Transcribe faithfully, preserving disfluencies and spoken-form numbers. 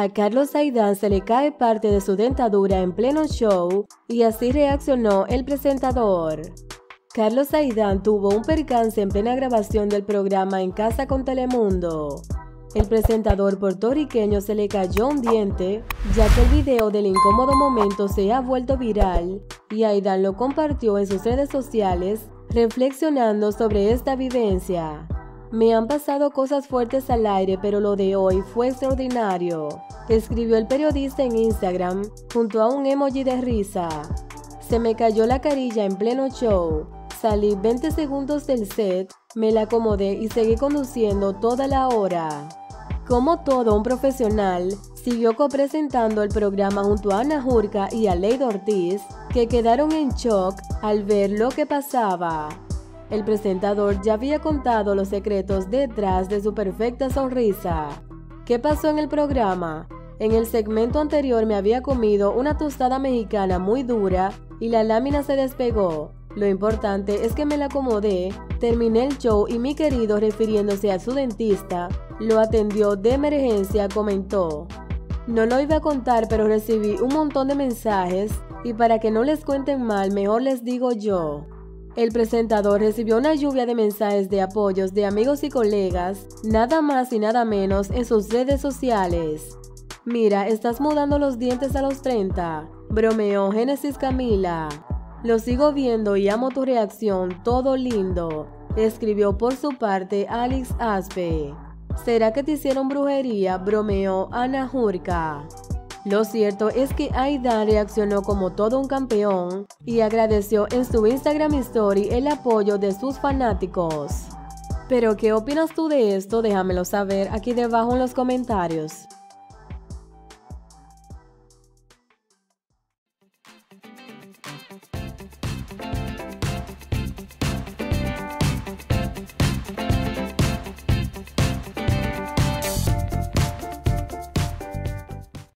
A Carlos Aidán se le cae parte de su dentadura en pleno show y así reaccionó el presentador. Carlos Aidán tuvo un percance en plena grabación del programa En Casa con Telemundo. El presentador puertorriqueño se le cayó un diente, ya que el video del incómodo momento se ha vuelto viral y Aidán lo compartió en sus redes sociales, reflexionando sobre esta vivencia. Me han pasado cosas fuertes al aire, pero lo de hoy fue extraordinario, escribió el periodista en Instagram junto a un emoji de risa. Se me cayó la carilla en pleno show. Salí veinte segundos del set, me la acomodé y seguí conduciendo toda la hora. Como todo un profesional, siguió copresentando el programa junto a Ana Jurka y a Aleida Ortiz, que quedaron en shock al ver lo que pasaba. El presentador ya había contado los secretos detrás de su perfecta sonrisa. ¿Qué pasó en el programa? En el segmento anterior me había comido una tostada mexicana muy dura y la lámina se despegó. Lo importante es que me la acomodé, terminé el show y mi querido, refiriéndose a su dentista, lo atendió de emergencia, comentó. No lo iba a contar, pero recibí un montón de mensajes y para que no les cuenten mal, mejor les digo yo. El presentador recibió una lluvia de mensajes de apoyos de amigos y colegas, nada más y nada menos en sus redes sociales. Mira, estás mudando los dientes a los treinta, bromeó Génesis Camila. Lo sigo viendo y amo tu reacción, todo lindo, escribió por su parte Alex Aspe. ¿Será que te hicieron brujería?, bromeó Ana Jurka. Lo cierto es que Aidán reaccionó como todo un campeón y agradeció en su Instagram Story el apoyo de sus fanáticos. Pero ¿qué opinas tú de esto? Déjamelo saber aquí debajo en los comentarios.